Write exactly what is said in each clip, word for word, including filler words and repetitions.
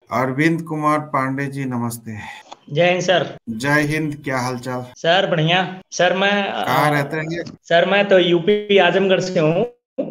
अरविंद कुमार पांडे जी, नमस्ते। जय हिंद सर। जय हिंद। क्या हालचाल? सर बढ़िया। सर मैं कहाँ रहते हैं अ, ये? सर मैं तो यूपी आजमगढ़ से हूँ,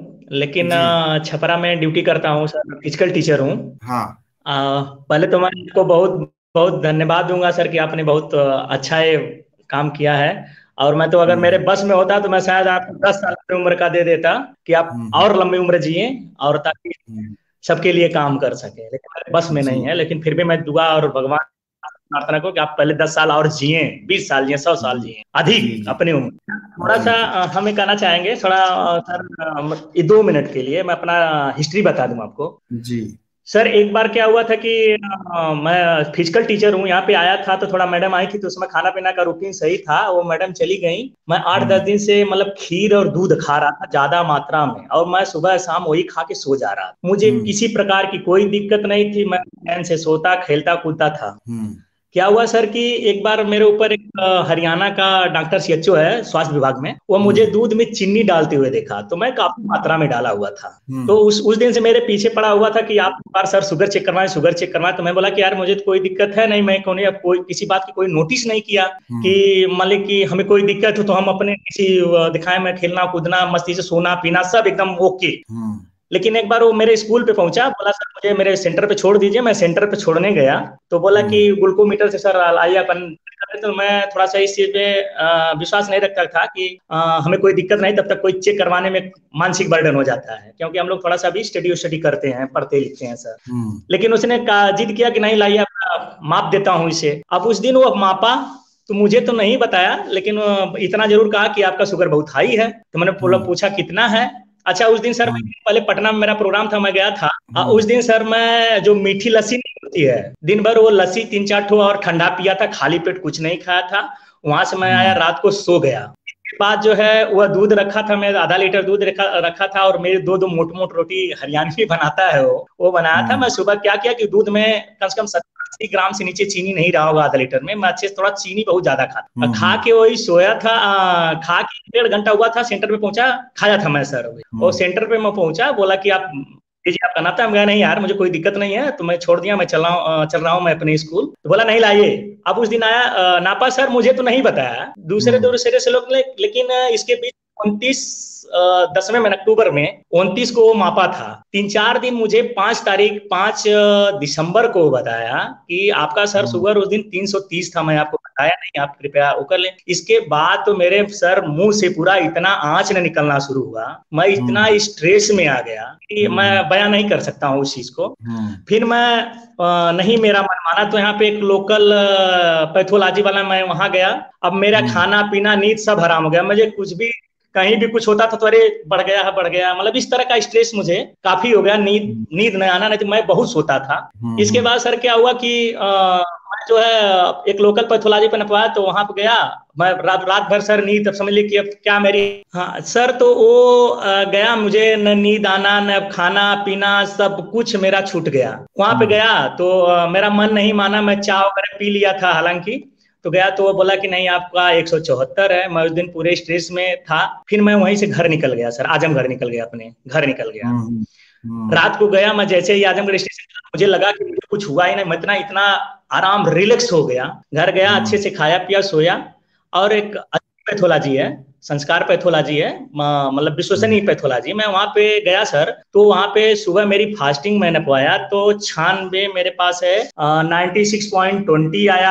लेकिन जी। अ, छपरा में ड्यूटी करता हूँ सर, फिजिकल टीचर हूँ। हाँ। अ, पहले तो मैं आपको बहुत बहुत धन्यवाद दूंगा सर कि आपने बहुत अ, अच्छा ये काम किया है। और मैं तो अगर मेरे हम्म बस में होता तो मैं शायद आपको दस साल की उम्र का दे देता कि आप हम्म और लंबी उम्र जिए, और ताकि हम्म, सबके लिए काम कर सके। लेकिन मेरे बस में नहीं जी। है, लेकिन फिर भी मैं दुआ और भगवान से प्रार्थना करूं कि आप पहले दस साल और जिए, बीस साल जिए, सौ साल जी जिए जी अधिक जी अपनी उम्र। थोड़ा जी सा जी अ, हम ये कहना चाहेंगे थोड़ा अ, सर, अ, ये दो मिनट के लिए मैं अपना हिस्ट्री बता दूं आपको। जी। सर एक बार क्या हुआ था कि अ, मैं फिजिकल टीचर हूँ, यहाँ पे आया था तो थोड़ा मैडम आई थी, तो उसमें खाना पीना का रूटीन सही था। वो मैडम चली गई, मैं आठ दस हम्म दिन से मतलब खीर और दूध खा रहा था ज्यादा मात्रा में, और मैं सुबह शाम वही खा के सो जा रहा था। मुझे हम्म किसी प्रकार की कोई दिक्कत नहीं थी, मैं चैन से सोता खेलता कूदता था। हम्म क्या हुआ सर कि एक बार मेरे ऊपर एक अ, हरियाणा का डॉक्टर सीएचओ है स्वास्थ्य विभाग में, वो मुझे हम्म दूध में चीनी डालते हुए देखा, तो मैं काफी मात्रा में डाला हुआ था। तो हम्म उस उस दिन से मेरे पीछे पड़ा हुआ था कि आप एक बार सर शुगर चेक करवाएं, शुगर चेक करवाएं। तो मैं बोला कि यार मुझे तो कोई दिक्कत है नहीं, मैं कौन कोई किसी बात की कोई नोटिस नहीं किया हम्म कि मान ली कि हमें कोई दिक्कत हो तो हम अपने किसी अ, दिखाए में खेलना कूदना मस्ती से सोना पीना सब एकदम ओके। हम्म लेकिन एक बार वो मेरे स्कूल पे पहुंचा, बोला सर मुझे मेरे सेंटर पे छोड़ दीजिए। मैं सेंटर पे छोड़ने गया तो बोला कि हम्म ग्लूकोमीटर से सर आइए अपन। तो मैं थोड़ा सा इस चीज पे अ, विश्वास नहीं रखता था कि अ, हमें कोई दिक्कत नहीं, तब तक कोई चेक करवाने में मानसिक बर्डन हो जाता है, क्योंकि हम लोग थोड़ा सा भी स्टडी स्टडी करते हैं, पढ़ते लिखते हैं सर। हम्म लेकिन उसने कहा- जिद किया कि नहीं लाइए, आपका माप देता हूँ इसे। अब उस दिन वो मापा, तो मुझे तो नहीं बताया, लेकिन अ, इतना जरूर कहा कि आपका शुगर बहुत हाई है। तो मैंने बोला- हम्म पूछा कितना है। अच्छा, उस दिन सर मैं हम्म पहले पटना में मेरा प्रोग्राम था, मैं गया था। अ, उस हम्म दिन सर मैं जो मीठी लस्सी नहीं होती है, दिन भर वो लस्सी तीन चार ठो और ठंडा पिया था, खाली पेट कुछ नहीं खाया था। वहां से मैं आया, हम्म रात को सो गया। इसके बाद जो है वह दूध रखा था, मैं आधा लीटर दूध रखा रखा था, और मेरे दो दो मोट मोट रोटी हरियाणवी बनाता है वो वो बनाया था। मैं हम्म सुबह क्या किया कि दूध में कम से कम सत्तर अस्सी ग्राम से नीचे चीनी नहीं रहा होगा आधा लीटर में, मैं अच्छे से थोड़ा चीनी बहुत ज्यादा खाता, हम्म खा हम्म के वही सोया था। आ, खा के डेढ़ घंटा हुआ था, सेंटर पे पहुंचा, खाया था मैं सर। और हम्म सेंटर पे मैं पहुंचा, बोला कि आप लीजिए आप बनाता है। मैं कहा, नहीं यार मुझे कोई दिक्कत नहीं है, तो मैं छोड़ दिया, मैं चल रहा हूँ, अ, चल रहा हूँ मैं अपने स्कूल। तो बोला नहीं लाइए। अब उस दिन आया, अ, नापा सर, मुझे तो नहीं बताया, दूसरे हम्म दूसरे से लोग ने, लेकिन अ, इसके बीच उनतीस दसवें में अक्टूबर में उनतीस को वो मापा था। तीन चार दिन मुझे पांच तारीख पांच दिसंबर को बताया कि आपका सर हम्म शुगर उस दिन तीन सौ तीस था। मैं आपको बताया नहीं, आप कृपया वो कर लें। इसके बाद तो मेरे सर मुंह से पूरा इतना आंच न निकलना शुरू हुआ, मैं इतना हम्म स्ट्रेस में आ गया कि मैं हम्म बयां नहीं कर सकता हूँ उस चीज को। हम्म फिर मैं अ, नहीं मेरा मन माना, तो यहाँ पे एक लोकल पैथोलॉजी वाला, मैं वहां गया। अब मेरा हम्म खाना पीना नींद सब हराम हो गया, मुझे कुछ भी कहीं भी कुछ होता था तो अरे बढ़ गया है बढ़ गया, मतलब इस तरह का स्ट्रेस मुझे काफी हो गया। नींद हम्म नींद नहीं आना, नहीं तो मैं बहुत सोता था। हम्म इसके हम्म बाद सर क्या हुआ कि अ, मैं जो है एक लोकल पैथोलॉजी पे नपवाया, तो वहां पे गया। मैं रात रात भर सर नींद, अब समझ ली कि अब क्या मेरी। हाँ सर, तो वो अ, गया, मुझे न नींद आना न खाना पीना सब कुछ मेरा छूट गया। वहां पे हम्म गया तो अ, मेरा मन नहीं माना, मैं चाय वगैरह पी लिया था हालांकि। तो गया तो वो बोला कि नहीं आपका एक सौ चौहत्तर है। मैं उस दिन पूरे स्ट्रेस में था। फिर मैं वहीं से घर निकल गया सर, आजमगढ़ निकल गया, अपने घर निकल गया। हम्म हम्म रात को गया मैं, जैसे ही आजमगढ़ स्टेशन पहुंचा, मुझे लगा कि मुझे कुछ हुआ ही नहीं, मैं इतना इतना आराम रिलैक्स हो गया। घर गया, अच्छे हम्म से खाया पिया सोया। और एक अच्छी पैथोलॉजी है, संस्कार पैथोलॉजी है, म- मतलब हम्म विश्वसनीय पैथोलॉजी, मैं वहां पे गया सर। तो वहां पे सुबह मेरी फास्टिंग मैंने पाया, तो छानबे मेरे पास है, नाइन्टी सिक्स पॉइंट ट्वेंटी आया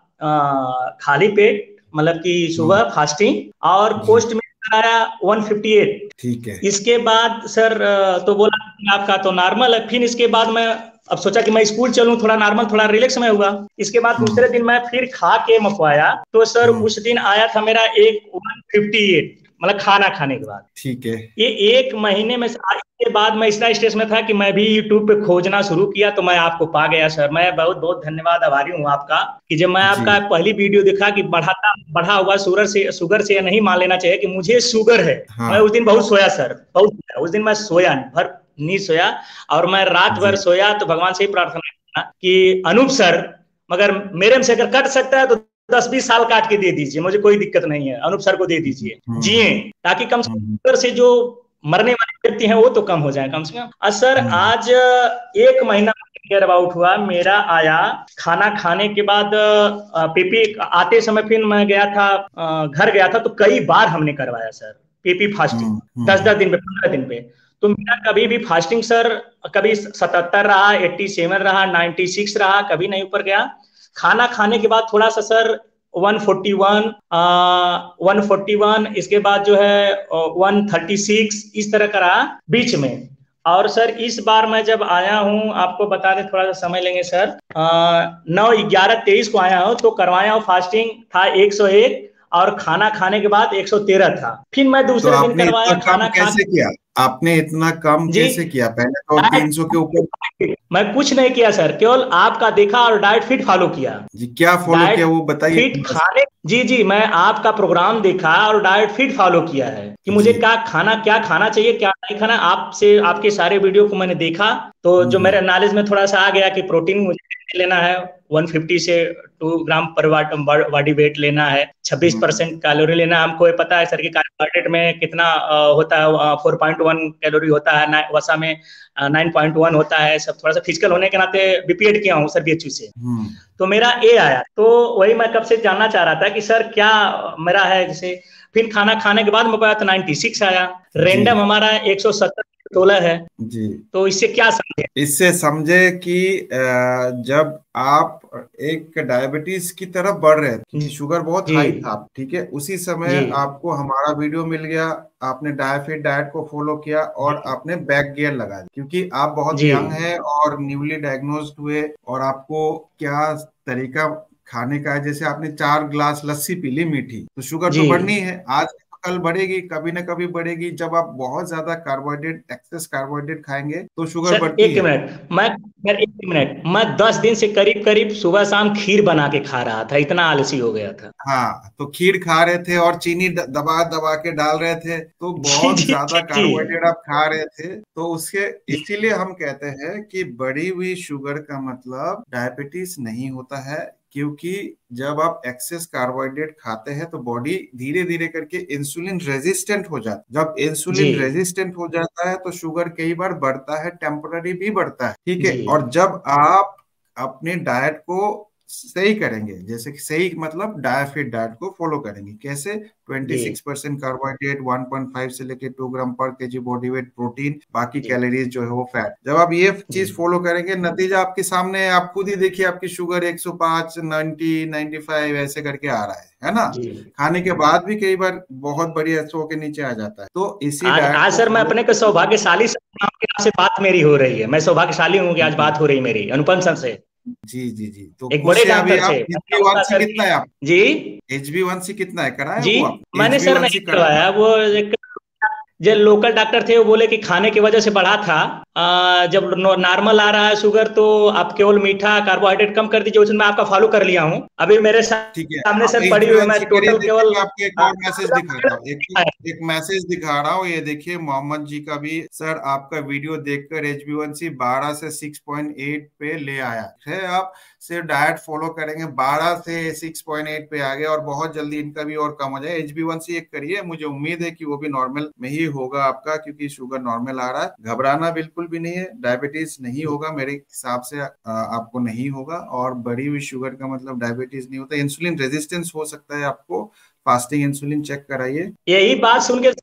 अ, खाली पेट, मतलब कि हम्म, सुबह फास्टिंग। और जी। पोस्ट में आया वन फिफ्टी एट। ठीक है। इसके बाद सर अ, तो बोला कि आपका तो नॉर्मल है। फिर इसके बाद मैं अब सोचा कि मैं स्कूल चलूं, थोड़ा नॉर्मल थोड़ा रिलैक्स में हुआ। इसके बाद हम्म दूसरे दिन मैं फिर खा के मपवाया, तो सर हम्म उस दिन आया था मेरा एक वन फिफ्टी एट, मतलब खाना खाने के बाद। ठीक है। ये एक महीने में आज के बाद मैं इतना स्ट्रेस में था कि मैं भी यूट्यूब पे खोजना शुरू किया, तो मैं आपको पा गया सर। मैं बहुत बहुत धन्यवाद आभारी हूँ आपका कि जब मैं जी। आपका पहली वीडियो देखा कि बढ़ाता बढ़ा हुआ शुगर से शुगर से नहीं मान लेना चाहिए कि मुझे शुगर है। मैं हाँ। उस दिन बहुत सोया सर, बहुत सोया। उस दिन मैं सोया नहीं, भर नींद सोया। और मैं रात भर जी। सोया, तो भगवान से ही प्रार्थना करना कि अनूप सर, मगर मेरे में से अगर कट सकता है तो दस बीस साल काट के दे दीजिए, मुझे कोई दिक्कत नहीं है, अनूप सर को दे हम्म दीजिए, जिए, हम्म ताकि कम से कम हम्म शुगर से जो मरने वाले व्यक्ति हैं वो तो कम हो जाए कम से कम। और सर हम्म आज एक महीना नियर अबाउट हुआ। मेरा आया खाना खाने के बाद पीपी आते समय, फिर मैं गया था घर गया था, तो कई बार हमने करवाया सर पीपी फास्टिंग, दस दस दिन पे, पंद्रह दिन पे। तो मेरा कभी भी फास्टिंग सर कभी सतहत्तर रहा, सत्तासी रहा, छियानवे रहा, कभी नहीं ऊपर गया। खाना खाने के बाद थोड़ा सा सर एक सौ इकतालीस, आ, एक सौ इकतालीस, इसके बाद जो है एक सौ छत्तीस, इस तरह का रहा बीच में। और सर इस बार मैं जब आया हूं, आपको बता दें, थोड़ा सा समय लेंगे सर, नौ ग्यारह तेईस को आया हूं, तो करवाया हूं फास्टिंग था एक सौ एक, और खाना खाने के बाद एक सौ तेरह था। फिर मैं तो दूसरे दिन आपने करवाया इतना खाना कम खा कैसे किया? आपने इतना कम जी कैसे किया? पहले तो तीन सौ के ऊपर। मैं कुछ नहीं किया सर, केवल आपका देखा और डाइट फिट फॉलो किया। जी, क्या फॉलो किया डाइट वो बताइए। फिट खाने, जी जी, मैं आपका प्रोग्राम देखा और डाइट फिट फॉलो किया है कि मुझे जी। क्या खाना, क्या खाना चाहिए, क्या नहीं खाना। आपसे आपके सारे वीडियो को मैंने देखा, तो जो मेरे नॉलेज में थोड़ा सा आ गया कि प्रोटीन मुझे लेना है, एक सौ पचास से दो ग्राम पर बॉडी वेट लेना है, छब्बीस परसेंट कैलोरी लेना है। हमको ये पता है सर कि कार्बोहाइड्रेट में कितना होता है, फोर पॉइंट वन कैलोरी होता है, वसा में नाइन पॉइंट वन होता है। सब थोड़ा सा फिजिकल होने के नाते बीपीएड किया हूँ सर बीएचयू से, तो मेरा ए आया। तो वही मैं कब से जानना चाह रहा था कि सर क्या मेरा है। जैसे फिर खाना खाने के बाद मेरे पास छियानवे आया, रेंडम हमारा एक सौ सत्तर तोला है जी। तो इससे क्या समझे? इससे समझे कि जब आप एक डायबिटीज की तरफ बढ़ रहे थे, क्योंकि शुगर बहुत हाई था, ठीक है, उसी समय आपको हमारा वीडियो मिल गया, आपने डायफिट डाइट को फॉलो किया और आपने बैक गियर लगा दिया, क्योंकि आप बहुत यंग हैं और न्यूली डायग्नोस्ड हुए, और आपको क्या तरीका खाने का है। जैसे आपने चार गिलास लस्सी पी ली मीठी, तो शुगर तो बढ़नी है, आज कल बढ़ेगी, कभी ना कभी बढ़ेगी। जब आप बहुत ज्यादा कार्बोहाइड्रेट, एक्सेस कार्बोहाइड्रेट खाएंगे तो शुगर बढ़ती है। एक मिनट मैं सर एक मिनट मैं दस दिन से करीब करीब सुबह शाम खीर बना के खा रहा था, इतना आलसी हो गया था। हाँ, तो खीर खा रहे थे और चीनी दबा दबा के डाल रहे थे, तो बहुत ज्यादा कार्बोहाइड्रेट आप खा रहे थे। तो उसके इसीलिए हम कहते हैं कि बढ़ी हुई शुगर का मतलब डायबिटीज नहीं होता है, क्योंकि जब आप एक्सेस कार्बोहाइड्रेट खाते हैं तो बॉडी धीरे धीरे करके इंसुलिन रेजिस्टेंट हो जाता है। जब इंसुलिन रेजिस्टेंट हो जाता है तो शुगर कई बार बढ़ता है, टेम्पररी भी बढ़ता है, ठीक है। और जब आप अपने डाइट को सही करेंगे, जैसे कि सही मतलब डायफिट डाइट को फॉलो करेंगे, कैसे छब्बीस percent carbohydrate, one point five से लेके टू ग्राम पर केजी बॉडी वेट प्रोटीन, बाकी कैलोरीज जो है वो फैट। जब आप ये चीज फॉलो करेंगे, नतीजा आपके सामने है, आप खुद ही देखिए, आपकी शुगर एक सौ पाँच, नब्बे, पचानवे ऐसे करके आ रहा है है ना। खाने के बाद भी कई बार बहुत बड़ी सौ के नीचे आ जाता है। तो इसी आज, आज सर मैं अपने को सौभाग्यशाली से बात मेरी हो रही है, मैं सौभाग्यशाली हूँ कि आज बात हो रही है मेरी अनुपम सर से। जी जी जी। तो एक बड़े डॉक्टर से। एच बी वन सी कितना है आप? जी, एच बी वन सी कितना है, कराया जी वो आप? मैंने सर नहीं करवाया, वो एक जो लोकल डॉक्टर थे वो बोले कि खाने की वजह से बढ़ा था, आ, जब नॉर्मल आ रहा है शुगर तो आप केवल मीठा कार्बोहाइड्रेट कम कर दीजिए। उसमें मैं आपका फॉलो कर लिया हूँ, अभी मेरे सामने सर पड़ी हुई, मैं टोटल केवल आपको एक और मैसेज दिखा रहा हूँ, एक, एक मैसेज दिखा रहा हूँ, ये देखिए मोहम्मद जी का भी। सर आपका वीडियो देखकर एच बी वन सी बारह से सिक्स पॉइंट एट पे ले आया है। आप सिर्फ डाइट फॉलो करेंगे, बारह से सिक्स पॉइंट एट पे आ गए, और बहुत जल्दी इनका भी और कम हो जाए। एच बी वन सी एक करिए, मुझे उम्मीद है कि वो भी नॉर्मल में ही होगा आपका, क्योंकि शुगर नॉर्मल आ रहा है। घबराना बिल्कुल भी नहीं है, डायबिटीज नहीं होगा मेरे हिसाब से, आ, आपको नहीं होगा। और बढ़ी हुई शुगर का मतलब डायबिटीज नहीं होता, इंसुलिन रेजिस्टेंस हो सकता है आपको। फास्टिंग इंसुलिन चेक कराइए। यही बात सुन के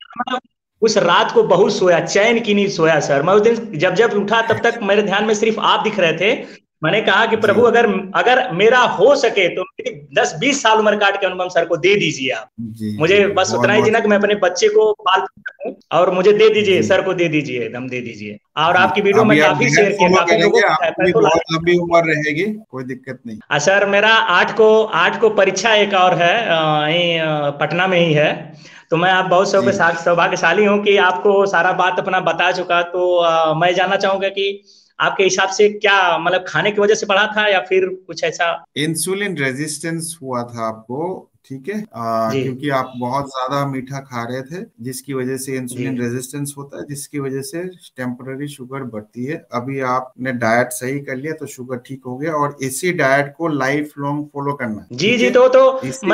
उस रात को बहुत सोया, चैन की नहीं सोया सर। मैं उस दिन जब जब उठा तब तक मेरे ध्यान में सिर्फ आप दिख रहे थे। मैंने कहा कि प्रभु अगर अगर मेरा हो सके तो दस बीस साल उम्र काट के अनुपम सर को दे दीजिए आप। मुझे बस उतना ही देना कि मैं अपने बच्चे को पाल सकूं, और मुझे दे दीजिए, सर को दे दीजिए, एकदम दे दीजिए। और आपकी वीडियो में काफी शेयर किया, काफी लोगों को, बहुत लंबी उम्र रहेगी, कोई दिक्कत नहीं। सर मेरा आठ को आठ को परीक्षा एक और है, पटना में ही है, तो मैं आप बहुत सौभाग्यशाली हूँ कि आपको सारा बात अपना बता चुका। तो आ, मैं जानना चाहूंगा कि आपके हिसाब से क्या मतलब खाने की वजह से बढ़ा था या फिर कुछ ऐसा? इंसुलिन रेजिस्टेंस हुआ था आपको, ठीक है, क्योंकि आप बहुत ज्यादा मीठा खा रहे थे, जिसकी वजह से इंसुलिन रेजिस्टेंस होता है, जिसकी वजह से टेम्पररी शुगर बढ़ती है। अभी आपने डाइट सही कर लिया तो शुगर ठीक हो गया, और इसी डाइट को लाइफ लॉन्ग फॉलो करना है। जी जी। तो तो मैं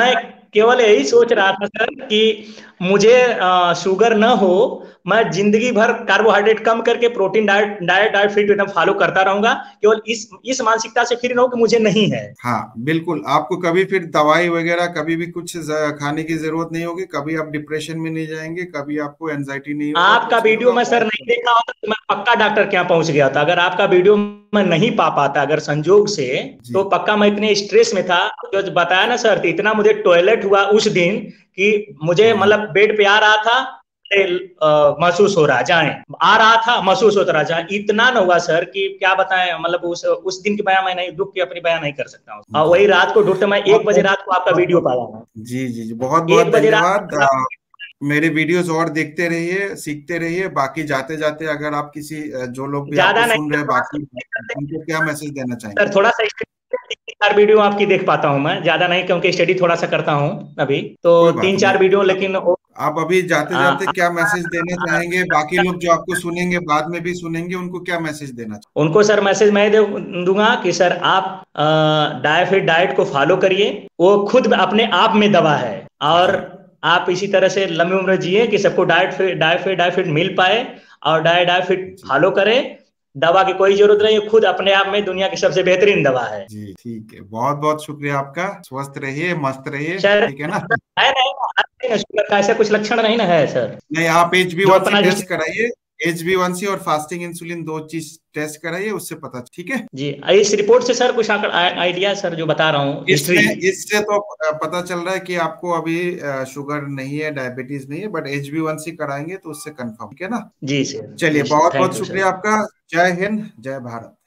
केवल यही सोच रहा था सर कि मुझे आ, शुगर न हो, मैं जिंदगी भर कार्बोहाइड्रेट कम करके protein diet diet diet fit एकदम फॉलो करता रहूंगा, केवल इस इस मानसिकता से फिर रहूं कि मुझे नहीं है। हाँ बिल्कुल, आपको कभी फिर दवाई वगैरह कभी भी कुछ खाने की जरूरत नहीं होगी, कभी आप डिप्रेशन में नहीं जाएंगे, कभी आपको एंजाइटी नहीं होगा, आपका कुछ नहीं वीडियो होगा। मैं सर नहीं देखा होता तो मैं पक्का डॉक्टर के यहाँ पहुंच गया था। अगर आपका वीडियो मैं नहीं पा पाता अगर संजोग से, तो जी पक्का मैं इतने स्ट्रेस में था। जो बताया ना सर, तो इतना मुझे टॉयलेट हुआ उस दिन कि मुझे जी मतलब बेड पे आ रहा था, अ, महसूस हो रहा जाए, आ रहा था महसूस होता रहा जाए, इतना न हुआ सर कि क्या बताएं। मतलब उस उस दिन की बयान मैं नहीं, दुख की अपनी बयान नहीं कर सकता हूँ। और जी वही रात को ढूंढते मैं एक बहुत बजे बहुत रात को आपका बहुत वीडियो बहुत पाया। जी जी जी बहुत बहुत एक बजे रात धन्यवाद। को आ, मेरे वीडियोस और देखते रहिए, सीखते रहिए। बाकी जाते जाते अगर आप किसी अ, जो लोग भी आपको ज्यादा नहीं सुन रहे सर, हैं थोड़ा बाकी, उनको क्या मैसेज देना चाहेंगे? सर थोड़ा सा तीन चार वीडियो आपकी देख पाता हूँ मैं, ज्यादा नहीं, क्योंकि स्टडी थोड़ा सा करता हूँ अभी तो। कोई बात तीन नहीं। चार वीडियो, लेकिन वो, आप अभी जाते आ, जाते आ, क्या मैसेज देना आ, चाहेंगे? बाकी लोग जो आपको सुनेंगे बाद में भी सुनेंगे, उनको क्या मैसेज देना उनको सर मैसेज मैं दे दूंगा कि सर आप डायफिट डाइट को फॉलो करिए, वो खुद अपने आप में दवा है। और चाहेंगे? आप इसी तरह से लंबी उम्र जिए कि सबको डाइट फिट डाइफिट डाइफिट मिल पाए, और डाइट डाइफिट जी फॉलो करें। दवा की कोई जरूरत नहीं है, खुद अपने आप में दुनिया की सबसे बेहतरीन दवा है। जी ठीक है, बहुत बहुत शुक्रिया आपका। स्वस्थ रहिए, मस्त रहिए, सर ठीक है ना? है नहीं, शुगर का ऐसा कुछ लक्षण नहीं ना है सर? नहीं, आप एच बी जो वन सी अपना टेस्ट हिस्ट्री। कराइए। एच बी वन सी और फास्टिंग इंसुलिन दो चीज टेस्ट कराइए, उससे पता, ठीक है? जी, इस रिपोर्ट से सर कुछ आइडिया सर जो बता रहा हूँ हिस्ट्री। इसमें इससे तो पता चल रहा है कि आपको अभी अ, शुगर नहीं है, डायबिटीज नहीं है, but H B one C कराएंगे तो उससे कंफर्म, ठीक है ना? जी सर, चलिए, जी सर, बहुत थैंक बहुत यू शुक्रिया सर। आपका। जय हिंद, जय भारत।